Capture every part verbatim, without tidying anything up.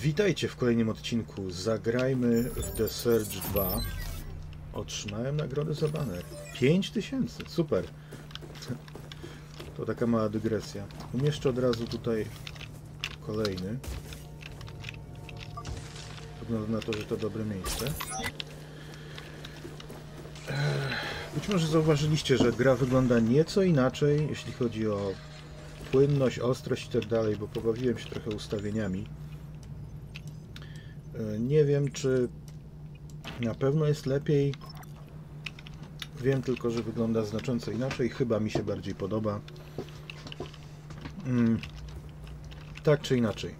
Witajcie w kolejnym odcinku. Zagrajmy w The Surge dwa. Otrzymałem nagrodę za baner. pięć tysięcy, super. To taka mała dygresja. Umieszczę od razu tutaj kolejny. Wygląda na to, że to dobre miejsce. Być może zauważyliście, że gra wygląda nieco inaczej, jeśli chodzi o płynność, ostrość i tak dalej, bo pobawiłem się trochę ustawieniami. Nie wiem, czy na pewno jest lepiej. Wiem tylko, że wygląda znacząco inaczej. Chyba mi się bardziej podoba. Hmm. Tak czy inaczej.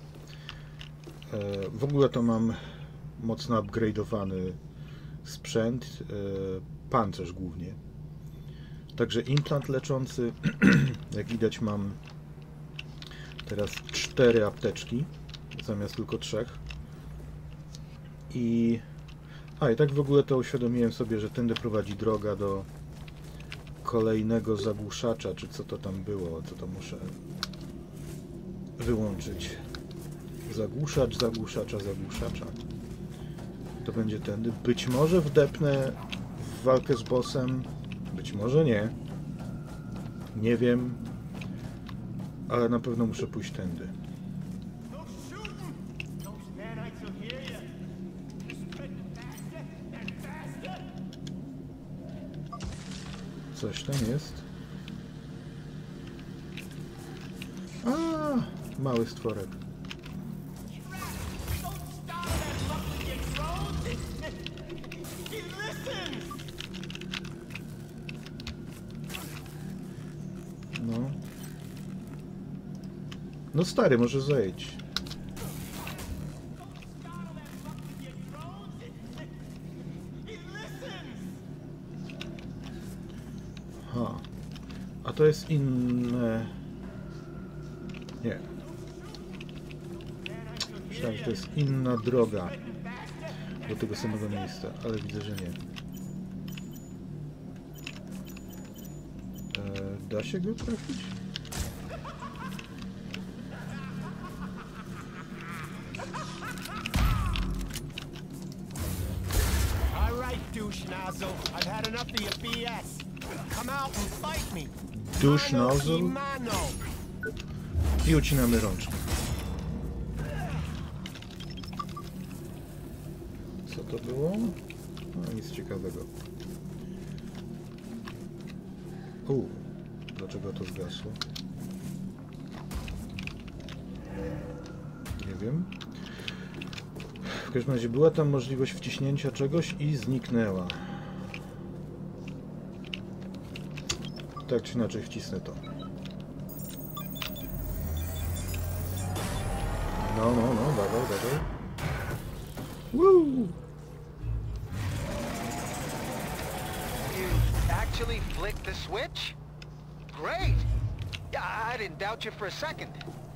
W ogóle to mam mocno upgrade'owany sprzęt. Pancerz głównie. Także implant leczący. Jak widać, mam teraz cztery apteczki zamiast tylko trzech. I... A, i tak w ogóle to uświadomiłem sobie, że tędy prowadzi droga do kolejnego zagłuszacza, czy co to tam było, co to muszę wyłączyć. Zagłuszacz, zagłuszacza, zagłuszacza. To będzie tędy. Być może wdepnę w walkę z bossem, być może nie. Nie wiem, ale na pewno muszę pójść tędy. Coś tam jest. A, mały stworek. No. No stary, może zejdź. Ha. A to jest inne... Nie. Myślałem, że to jest inna droga do tego samego miejsca, ale widzę, że nie. E, da się go trafić? Douche nozzle i ucinamy rączkę. Co to było? No, nic ciekawego. U, dlaczego to zgasło? Nie wiem. W każdym razie była tam możliwość wciśnięcia czegoś i zniknęła. Tak czy inaczej wcisnę to. No, no, no, dawaj, dawaj. Woo! You actually flicked the switch? Great! I didn't doubt you for a second.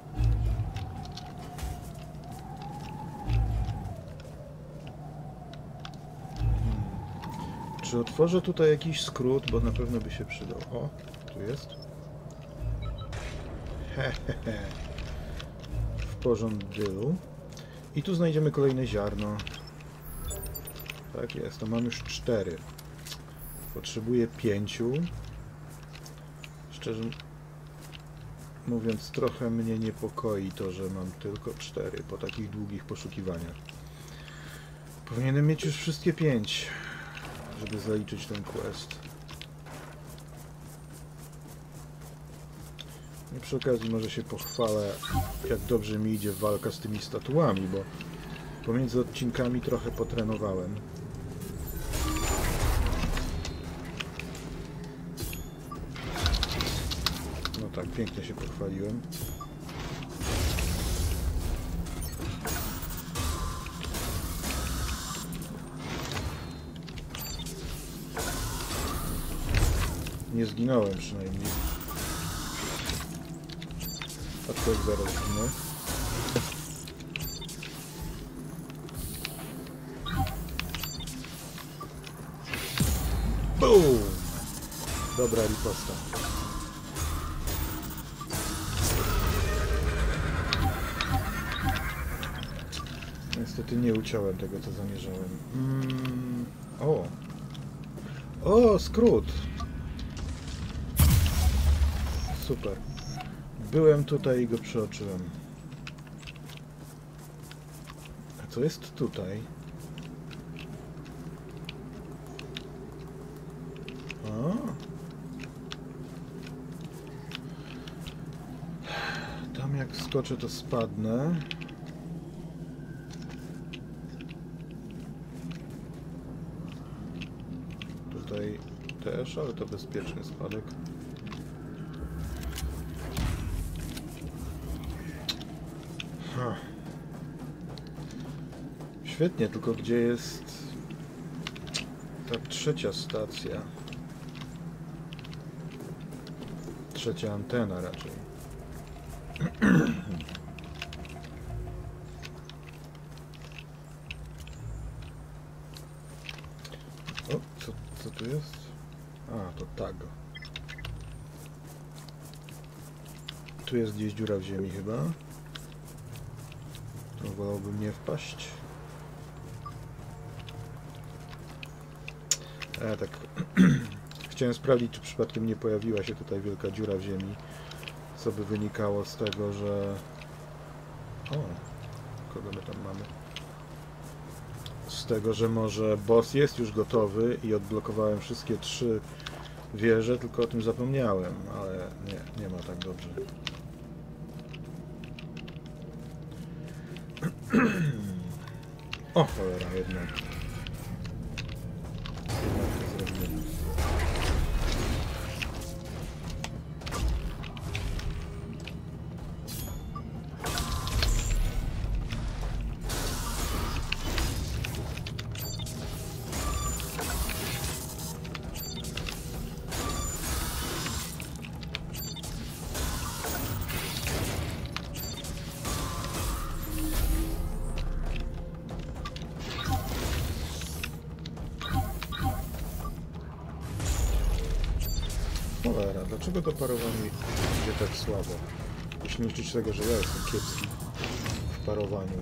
Czy otworzę tutaj jakiś skrót, bo na pewno by się przydał. O, tu jest. Hehehe. W porządku. I tu znajdziemy kolejne ziarno. Tak jest, to mam już cztery. Potrzebuję pięciu. Szczerze mówiąc, trochę mnie niepokoi to, że mam tylko cztery po takich długich poszukiwaniach. Powinienem mieć już wszystkie pięć, żeby zaliczyć ten quest. I przy okazji może się pochwalę, jak dobrze mi idzie walka z tymi statuami, bo pomiędzy odcinkami trochę potrenowałem. No tak, pięknie się pochwaliłem. Nie zginąłem przynajmniej. Aczkolwiek zaraz zginę. Boom! Dobra riposta. Niestety nie uciąłem tego, co zamierzałem. Mm, o! O, skrót! Super. Byłem tutaj i go przeoczyłem. A co jest tutaj? O! Tam jak skoczę, to spadnę. Tutaj też, ale to bezpieczny spadek. Ha. Świetnie, tylko gdzie jest ta trzecia stacja? Trzecia antena raczej. O, co, co tu jest? A, to tag. Tu jest gdzieś dziura w ziemi chyba. To wolałbym nie wpaść. A tak chciałem sprawdzić, czy przypadkiem nie pojawiła się tutaj wielka dziura w ziemi, co by wynikało z tego, że... O, kogo my tam mamy? Z tego, że może boss jest już gotowy i odblokowałem wszystkie trzy wieże, tylko o tym zapomniałem, ale nie, nie ma tak dobrze. O, cholera, jednak. Jednak to zrobiłem. Cholera, dlaczego to parowanie idzie tak słabo? Jeśli nie liczyć tego, że ja jestem kiepski w parowaniu.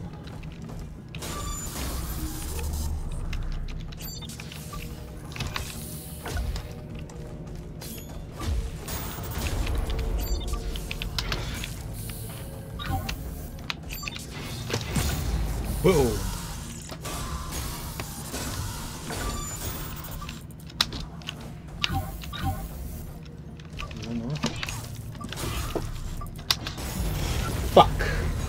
Boom! Fuck!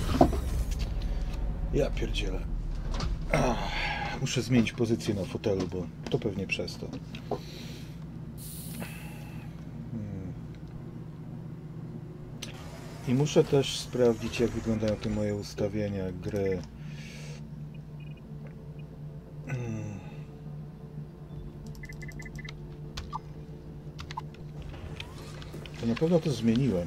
Ja pierdzielę. Ach, muszę zmienić pozycję na fotelu, bo to pewnie przez to. Hmm. I muszę też sprawdzić, jak wyglądają te moje ustawienia gry. Hmm. To na pewno to zmieniłem.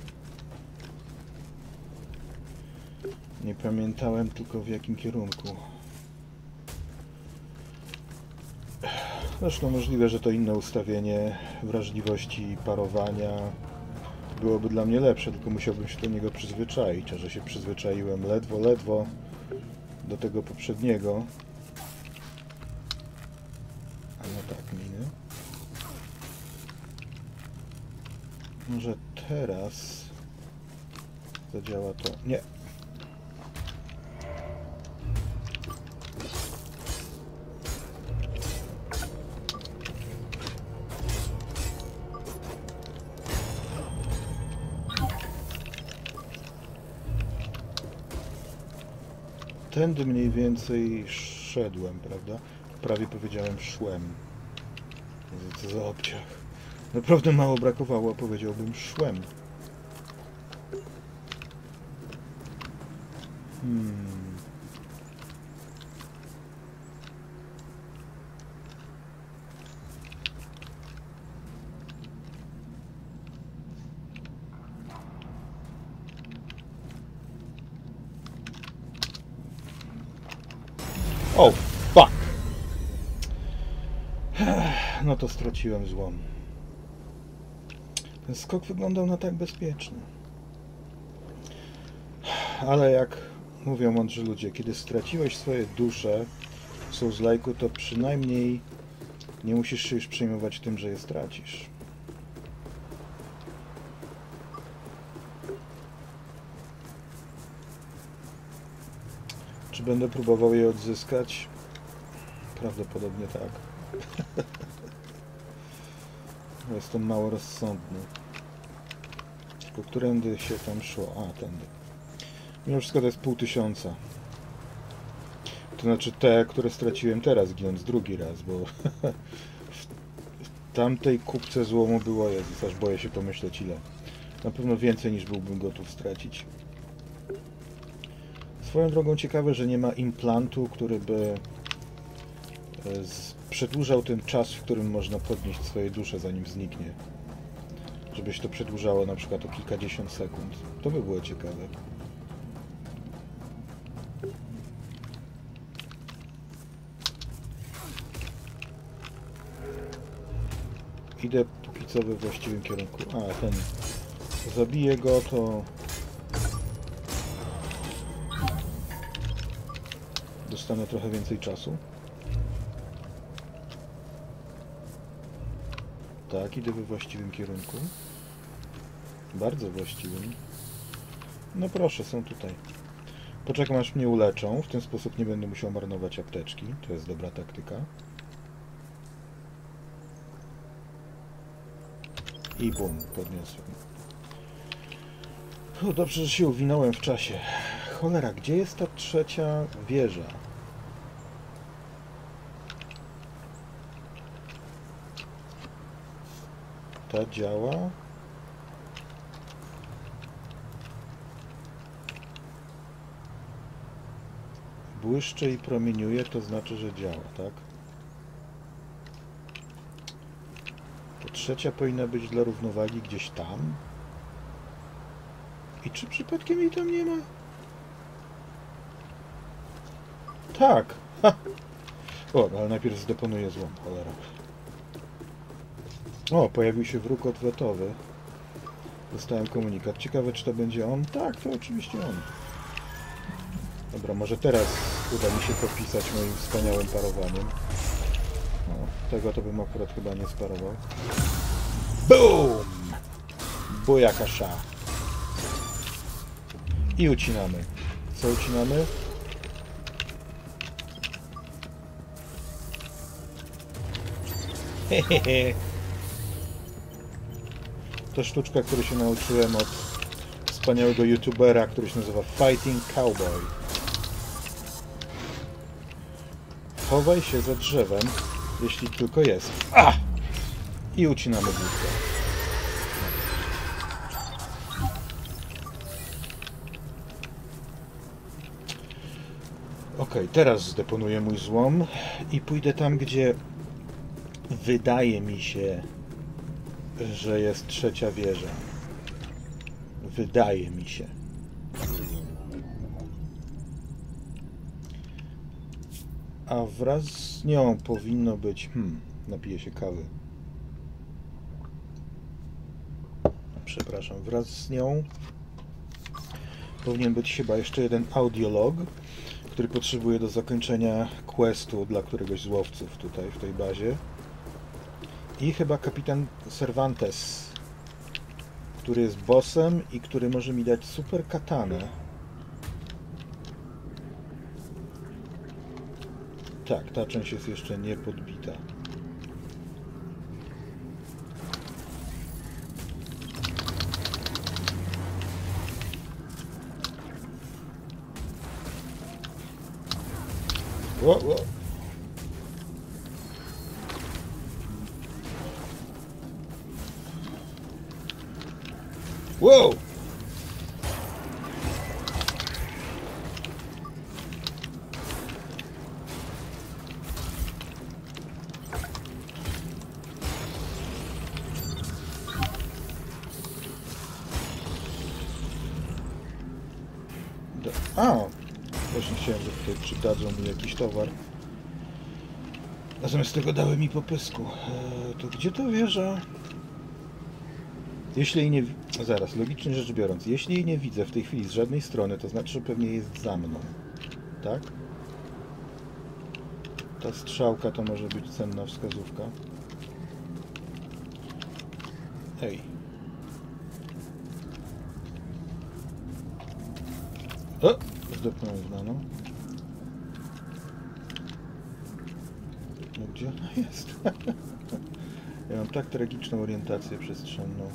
Nie pamiętałem tylko w jakim kierunku. Zresztą możliwe, że to inne ustawienie wrażliwości i parowania byłoby dla mnie lepsze, tylko musiałbym się do niego przyzwyczaić, a że się przyzwyczaiłem ledwo, ledwo do tego poprzedniego. A no tak, miny. Może teraz zadziała to... Nie. Tędy mniej więcej szedłem, prawda? Prawie powiedziałem szłem. Co za obciach. Naprawdę mało brakowało, powiedziałbym szłem. Hmm. O, fuck! No to straciłem złom. Ten skok wyglądał na tak bezpieczny. Ale jak mówią mądrzy ludzie, kiedy straciłeś swoje dusze w Souls-like'u, to przynajmniej nie musisz się już przejmować tym, że je stracisz. Czy będę próbował je odzyskać? Prawdopodobnie tak. Jestem mało rozsądny. Po którędy się tam szło? A, tędy. Mimo wszystko to jest pół tysiąca. To znaczy te, które straciłem teraz, ginąc drugi raz, bo w tamtej kupce złomu było, Jezus, aż boję się pomyśleć ile. Na pewno więcej niż byłbym gotów stracić. Swoją drogą ciekawe, że nie ma implantu, który by przedłużał ten czas, w którym można podnieść swoje dusze, zanim zniknie. Żebyś to przedłużało na przykład o kilkadziesiąt sekund. To by było ciekawe. Idę póki co we właściwym kierunku. A, ten... Zabiję go, to... dostanę trochę więcej czasu. Tak, idę we właściwym kierunku. Bardzo właściwym. No proszę, są tutaj. Poczekam, aż mnie uleczą. W ten sposób nie będę musiał marnować apteczki. To jest dobra taktyka. I bum, podniosłem. O, dobrze, że się uwinąłem w czasie. Cholera, gdzie jest ta trzecia wieża? Ta działa? Błyszczy i promieniuje, to znaczy, że działa, tak? To trzecia powinna być dla równowagi gdzieś tam. I czy przypadkiem jej tam nie ma? Tak! Ha. O, ale najpierw zdeponuję złom, cholera. O, pojawił się wróg odwetowy. Dostałem komunikat. Ciekawe, czy to będzie on? Tak, to oczywiście on. Dobra, może teraz uda mi się popisać moim wspaniałym parowaniem. No, tego to bym akurat chyba nie sparował. BOOM! Bujakasza. I ucinamy. Co ucinamy? Hehehe. To sztuczka, której się nauczyłem od wspaniałego youtubera, który się nazywa Fighting Cowboy. Chowaj się za drzewem, jeśli tylko jest. A! I ucinamy główkę. Ok, teraz zdeponuję mój złom i pójdę tam, gdzie wydaje mi się, że jest trzecia wieża. Wydaje mi się. A wraz z nią powinno być... Hmm, napiję się kawy. Przepraszam, wraz z nią powinien być chyba jeszcze jeden audiolog, który potrzebuję do zakończenia questu dla któregoś z łowców tutaj w tej bazie. I chyba kapitan Cervantes, który jest bossem i który może mi dać super katanę. Tak, ta część jest jeszcze nie podbita. Ło, ło. Wow! A! Właśnie chciałem, że tutaj przydadzą mi jakiś towar. A zamiast tego dały mi po pysku. Eee, to gdzie to wieża? Jeśli jej nie... Zaraz, logicznie rzecz biorąc, jeśli jej nie widzę w tej chwili z żadnej strony, to znaczy, że pewnie jest za mną. Tak? Ta strzałka to może być cenna wskazówka. Ej. O! Zdepnąłem w nano. No gdzie ona jest? Ja mam tak tragiczną orientację przestrzenną.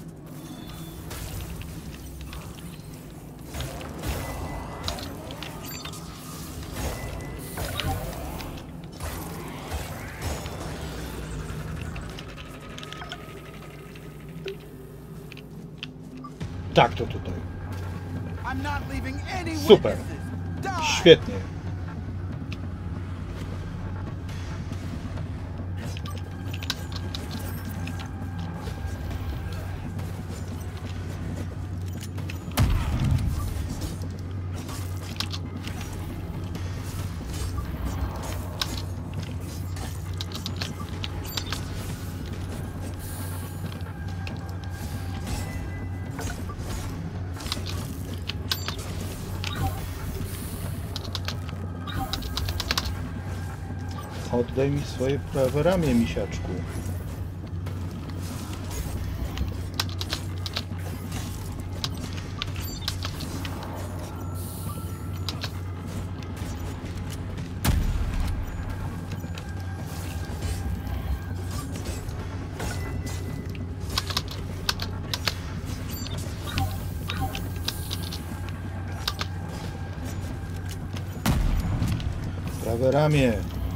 Tak, to tutaj. Super. Świetnie. Oddaj mi swoje prawe ramię, misiaczku. Prawe ramię.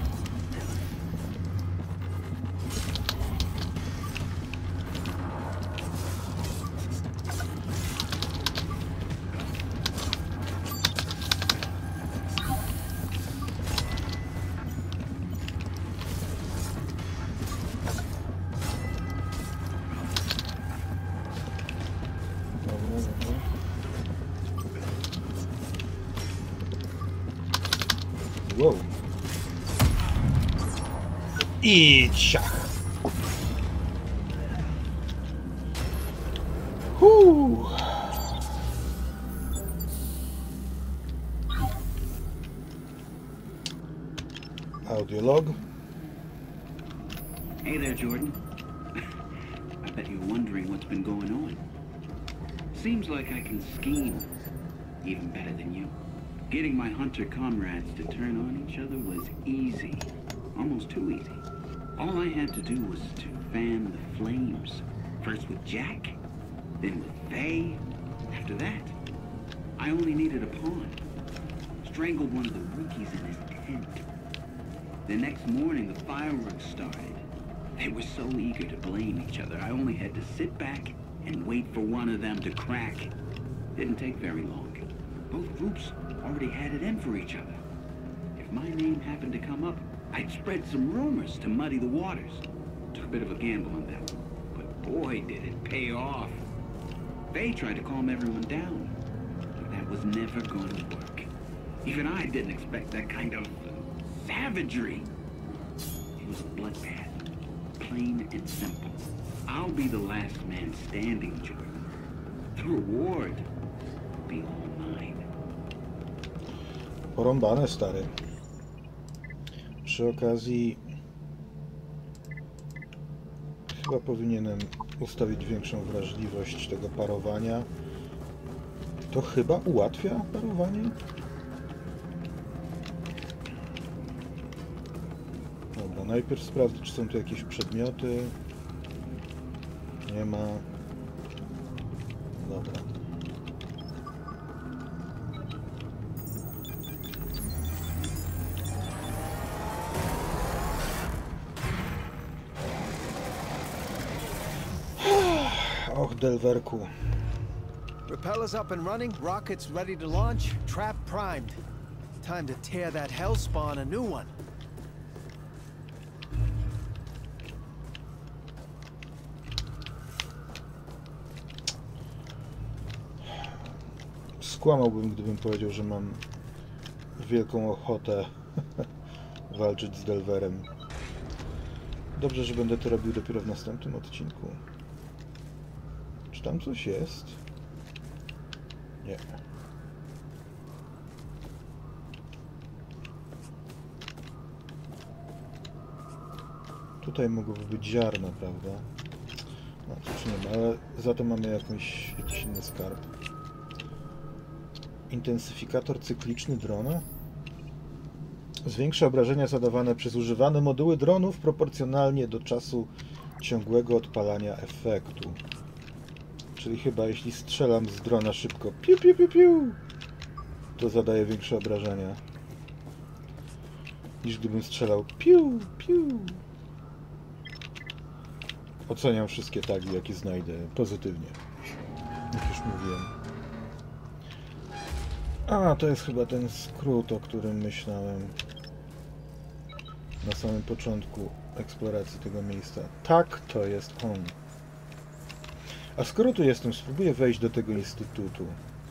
Wow. I ciach. Huu. Audiolog. Hey there, Jordan. I bet you're wondering what's been going on. Seems like I can scheme even better than you. Getting my hunter comrades to turn on each other was easy. Almost too easy. All I had to do was to fan the flames. First with Jack, then with Faye. After that, I only needed a pawn. Strangled one of the rookies in his tent. The next morning, the fireworks started. They were so eager to blame each other, I only had to sit back and wait for one of them to crack. Didn't take very long. Both groups already had it in for each other. If my name happened to come up, I'd spread some rumors to muddy the waters. Took a bit of a gamble on that one, but boy did it pay off. They tried to calm everyone down, but that was never going to work. Even I didn't expect that kind of savagery. It was a bloodbath, plain and simple. I'll be the last man standing, Jordan. The reward will be all mine. Porąbane, stary. Przy okazji chyba powinienem ustawić większą wrażliwość tego parowania. To chyba ułatwia parowanie? Dobra, najpierw sprawdzę, czy są tu jakieś przedmioty. Nie ma. Dobra. Och, Delwerku. Propellers up and running, rockets ready to launch, trap primed. Time to tear that hellspawn a new one. Skłamałbym, gdybym powiedział, że mam wielką ochotę walczyć z Delwerem. Dobrze, że będę to robił dopiero w następnym odcinku. Czy tam coś jest? Nie. Tutaj mogłoby być ziarno, prawda? No, czy nie ma, ale za to mamy jakąś, jakiś inny skarb. Intensyfikator cykliczny drona? Zwiększa obrażenia zadawane przez używane moduły dronów proporcjonalnie do czasu ciągłego odpalania efektu. Czyli chyba jeśli strzelam z drona szybko, piu, piu, piu, piu, to zadaje większe obrażenia niż gdybym strzelał piu, piu. Oceniam wszystkie tagi, jakie znajdę, pozytywnie. Jak już mówiłem. A, to jest chyba ten skrót, o którym myślałem na samym początku eksploracji tego miejsca. Tak, to jest on. A skoro tu jestem, spróbuję wejść do tego instytutu.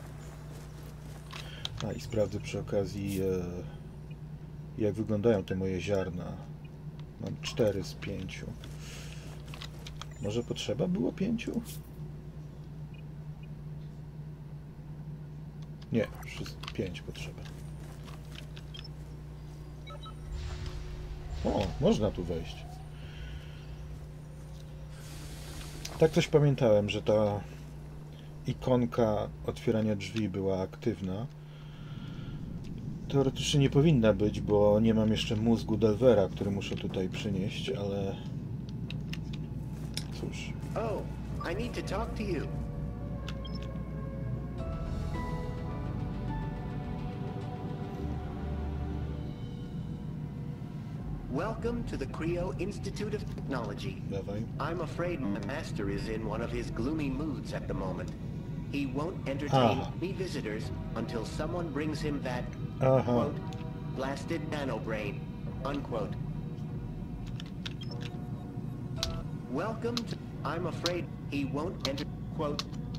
A i sprawdzę przy okazji, e, jak wyglądają te moje ziarna. Mam cztery z pięciu. Może potrzeba było pięciu? Nie, pięć potrzeba. O, można tu wejść. Tak coś pamiętałem, że ta ikonka otwierania drzwi była aktywna. Teoretycznie nie powinna być, bo nie mam jeszcze mózgu Delvera, który muszę tutaj przynieść, ale cóż. Oh, I need to talk to you. Welcome to the Creo Institute of Technology. Dawaj. I'm afraid my master is in one of his gloomy moods at the moment. He won't entertain Ah. any visitors until someone brings him that, Aha. quote, blasted nanobrain, unquote. Welcome to... I'm afraid he won't enter, quote...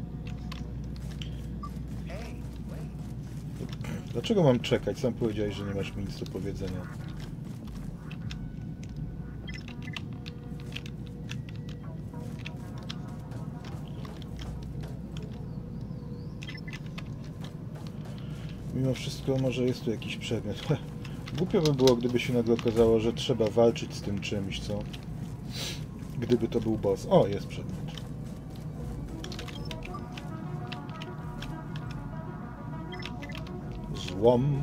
Hey, wait. Dlaczego mam czekać? Sam powiedziałeś, że nie masz mi nic do powiedzenia. Mimo wszystko może jest tu jakiś przedmiot. Głupio by było, gdyby się nagle okazało, że trzeba walczyć z tym czymś, co? Gdyby to był boss. O, jest przedmiot. Złom.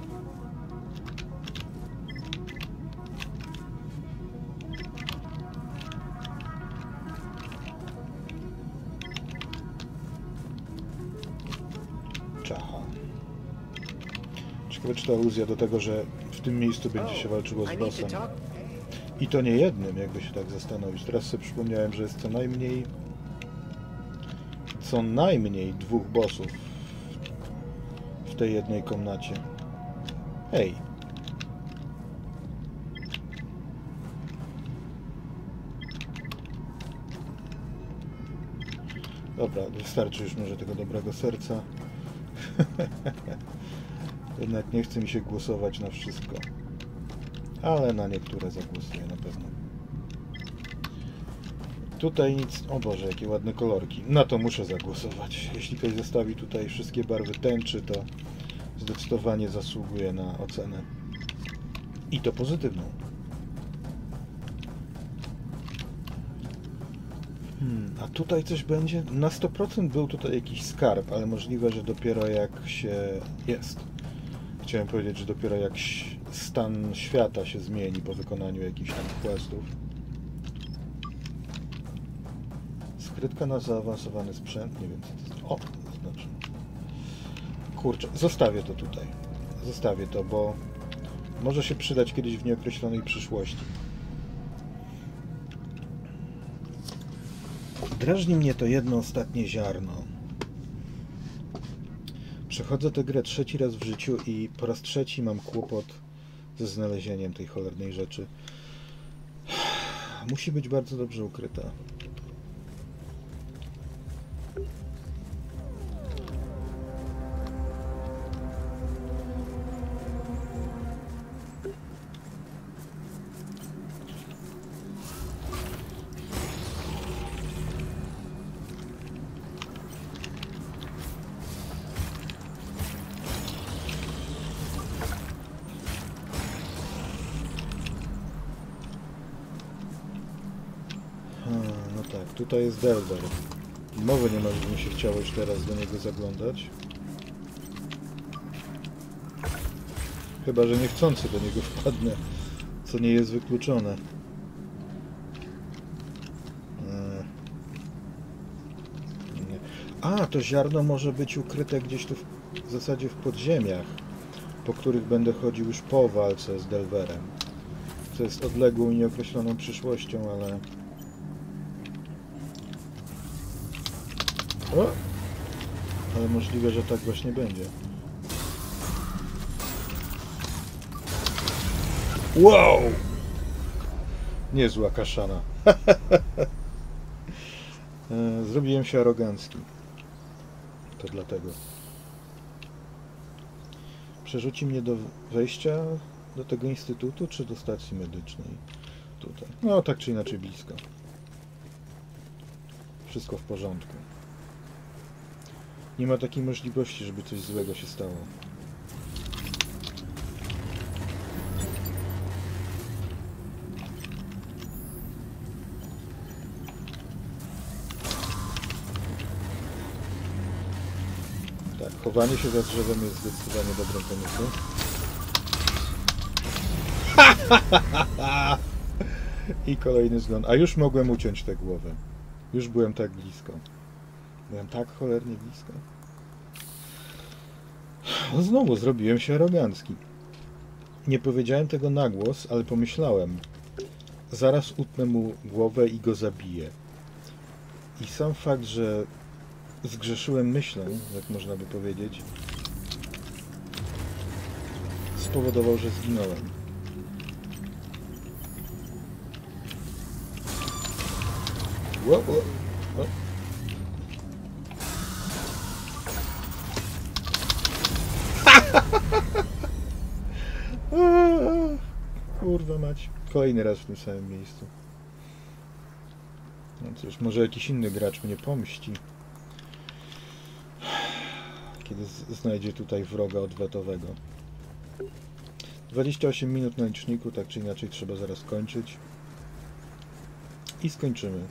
Czacha. Ciekawe, czy to aluzja do tego, że w tym miejscu będzie się walczyło z I need to bossem. talk... I to nie jednym, jakby się tak zastanowić. Teraz sobie przypomniałem, że jest co najmniej co najmniej dwóch bossów w tej jednej komnacie. Hej! Dobra, wystarczy już może tego dobrego serca. Jednak nie chce mi się głosować na wszystko. Ale na niektóre zagłosuję na pewno. Tutaj nic... O Boże, jakie ładne kolorki. Na to muszę zagłosować. Jeśli ktoś zostawi tutaj wszystkie barwy tęczy, to zdecydowanie zasługuje na ocenę. I to pozytywną. Hmm, a tutaj coś będzie? Na sto procent był tutaj jakiś skarb, ale możliwe, że dopiero jak się... jest. Chciałem powiedzieć, że dopiero jak stan świata się zmieni po wykonaniu jakichś tam questów. Skrytka na zaawansowany sprzęt, nie wiem co to jest. O, znaczy. Kurczę, zostawię to tutaj. Zostawię to, bo może się przydać kiedyś w nieokreślonej przyszłości. Drażni mnie to jedno ostatnie ziarno. Przechodzę tę grę trzeci raz w życiu i po raz trzeci mam kłopot ze znalezieniem tej cholernej rzeczy. Musi być bardzo dobrze ukryta. No tak, tutaj jest Delver. Mowy nie ma, żeby mi się chciało już teraz do niego zaglądać. Chyba że niechcący do niego wpadnę, co nie jest wykluczone. A, to ziarno może być ukryte gdzieś tu w, w zasadzie w podziemiach, po których będę chodził już po walce z Delverem. Co jest odległą i nieokreśloną przyszłością, ale... O! Ale możliwe, że tak właśnie będzie. Wow! Niezła kaszana. Zrobiłem się arogancki. To dlatego. Przerzuci mnie do wejścia do tego instytutu, czy do stacji medycznej? Tutaj. No, tak czy inaczej blisko. Wszystko w porządku. Nie ma takiej możliwości, żeby coś złego się stało. Tak, chowanie się za drzewem jest zdecydowanie dobrym pomysłem. I kolejny zgon. A już mogłem uciąć tę głowę. Już byłem tak blisko. Byłem tak cholernie blisko. No znowu zrobiłem się arogancki. Nie powiedziałem tego na głos, ale pomyślałem. Zaraz utnę mu głowę i go zabiję. I sam fakt, że zgrzeszyłem myślą, jak można by powiedzieć, spowodował, że zginąłem. Ło, ło, o. Kurwa mać. Kolejny raz w tym samym miejscu. No cóż, może jakiś inny gracz mnie pomści, kiedy znajdzie tutaj wroga odwetowego. dwadzieścia osiem minut na liczniku, tak czy inaczej trzeba zaraz kończyć. I skończymy.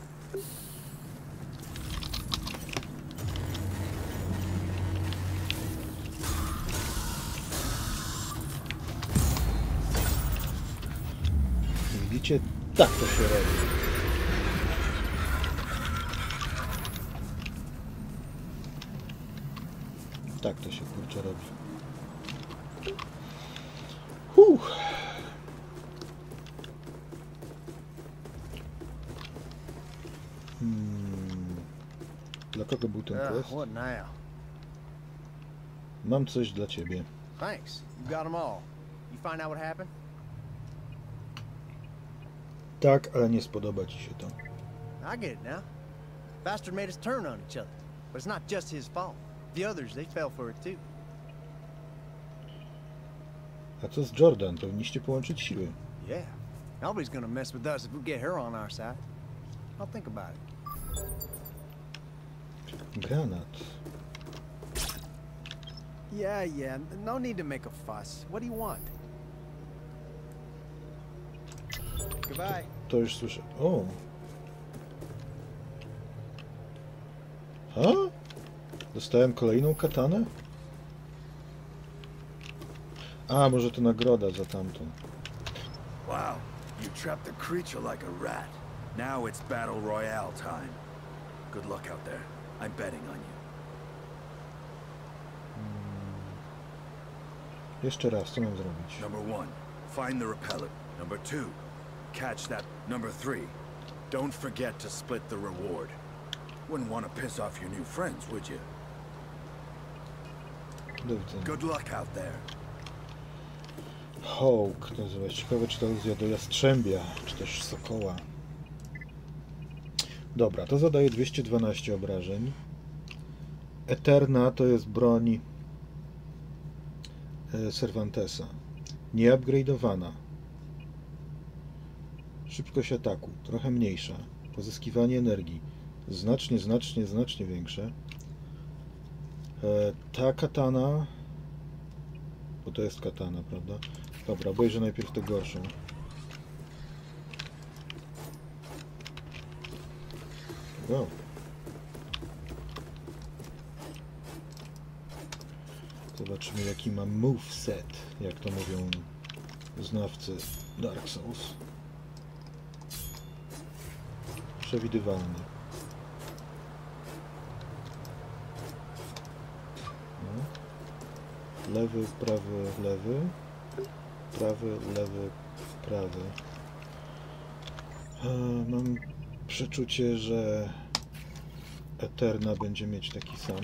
Widzicie? Tak to się robi. Tak to się kurczę robi. Huh. Hmm. Dla kogo był ten quest? What now? Mam coś dla ciebie. Thanks. You got them all. You find out what happened? Tak, ale nie spodoba ci się to. I get it now. Bastard made us turn on each other. But it's not just his fault. The others, they fell for it too. A co z Jordan? Powinniście połączyć siły. Yeah. Nobody's gonna mess with us if we get her on our side. I'll think about it. Granat. Yeah, yeah. No need to make a fuss. What do you want? Goodbye. To już słyszę. O! Ha? Dostałem kolejną katanę? A, może to nagroda za tamtą. Wow, you trapped the creature like a rat. Now it's battle royale time. Good luck out there. I'm betting on you. Jeszcze raz, co mam zrobić? Number one, find the repellent. Number two, catch that. Number three, don't forget to split the reward. Wouldn't want to piss off your new friends, would you? Do widzenia. Good luck out there. Hawk nazywa się. Ciekawe, czy to aluzja do jastrzębia, czy też sokoła. Dobra, to zadaje dwieście dwanaście obrażeń. Eterna to jest broń Cervantesa. Nieupgrade'owana. Szybkość ataku. Trochę mniejsza. Pozyskiwanie energii. Znacznie, znacznie, znacznie większe. Ta katana... Bo to jest katana, prawda? Dobra, obejrzę najpierw tę gorszą. Wow. Zobaczymy, jaki ma moveset, jak to mówią znawcy Dark Souls. Przewidywalny. No. Lewy, prawy, lewy. Prawy, lewy, prawy. E, mam przeczucie, że Eterna będzie mieć taki sam.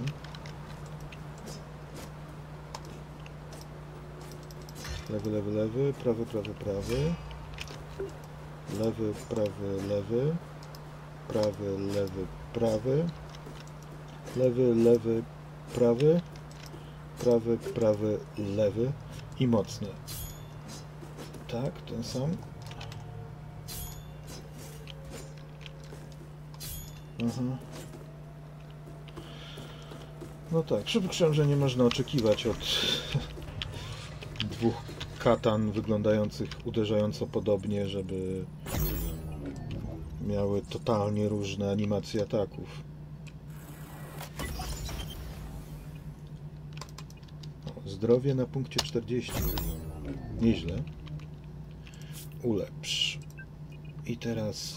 Lewy, lewy, lewy, prawy, prawy, prawy. Lewy, prawy, lewy. Prawy, lewy, prawy. Lewy, lewy, prawy. Prawy, prawy, lewy. I mocny. Tak, ten sam. Aha. No tak, przypuszczam, że nie można oczekiwać od dwóch katan wyglądających uderzająco podobnie, żeby miały totalnie różne animacje ataków. O, zdrowie na punkcie czterdzieści. Nieźle. Ulepsz. I teraz...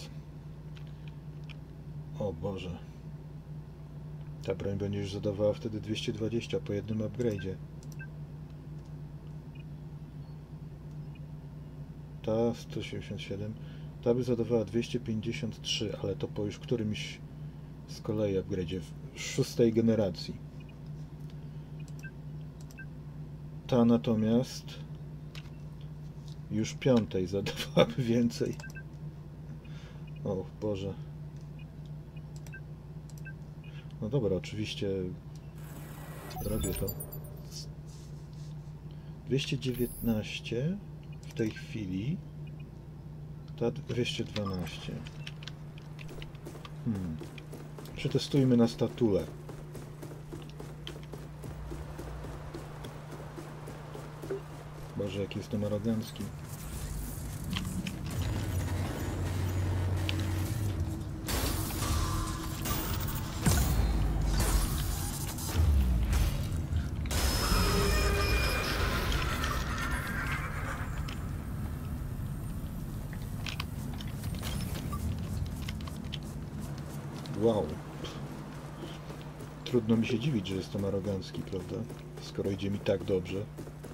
O Boże. Ta broń będzie już zadawała wtedy dwieście dwadzieścia po jednym upgrade'zie. Ta sto siedemdziesiąt siedem. Ta by zadawała dwieście pięćdziesiąt trzy, ale to po już którymś z kolei upgrade'zie w szóstej generacji. Ta natomiast już piątej zadawałaby więcej. O Boże. No dobra, oczywiście robię to. dwieście dziewiętnaście w tej chwili. Ta dwieście dwanaście. Hmm. Przetestujmy na statule. Boże, jaki jestem arogancki. Wow. Trudno mi się dziwić, że jestem arogancki, prawda? Skoro idzie mi tak dobrze.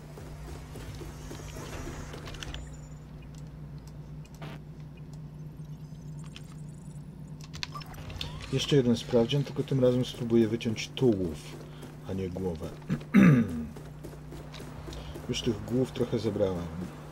Jeszcze jeden sprawdzian, tylko tym razem spróbuję wyciąć tułów, a nie głowę. Już tych głów trochę zebrałem.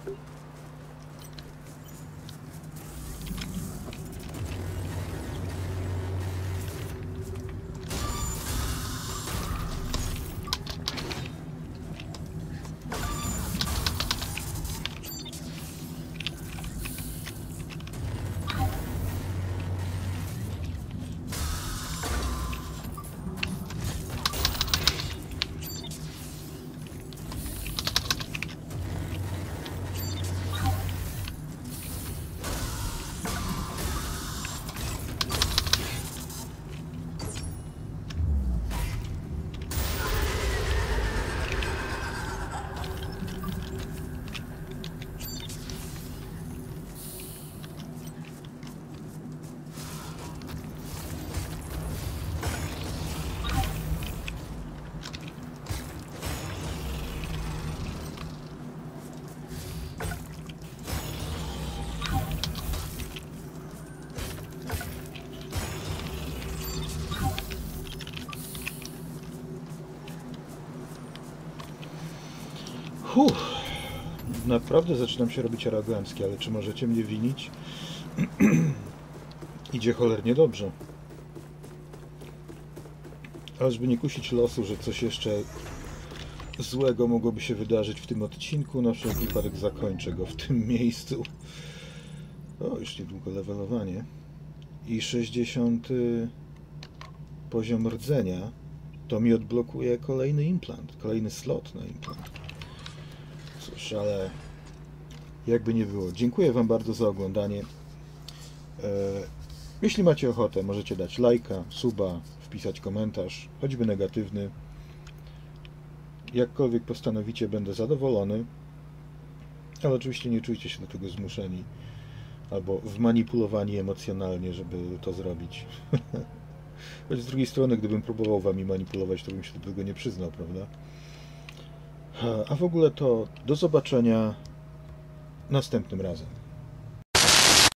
Uff, naprawdę zaczynam się robić arogancki, ale czy możecie mnie winić? Idzie cholernie dobrze. A żeby nie kusić losu, że coś jeszcze złego mogłoby się wydarzyć w tym odcinku, na wszelki wypadek zakończę go w tym miejscu. O, już niedługo levelowanie. I sześćdziesiąty poziom rdzenia to mi odblokuje kolejny implant, kolejny slot na implant. Cóż, ale jakby nie było. Dziękuję Wam bardzo za oglądanie. Jeśli macie ochotę, możecie dać lajka, suba, wpisać komentarz, choćby negatywny. Jakkolwiek postanowicie, będę zadowolony, ale oczywiście nie czujcie się do tego zmuszeni albo wmanipulowani emocjonalnie, żeby to zrobić. Choć z drugiej strony, gdybym próbował wami manipulować, to bym się do tego nie przyznał, prawda? A w ogóle to do zobaczenia następnym razem.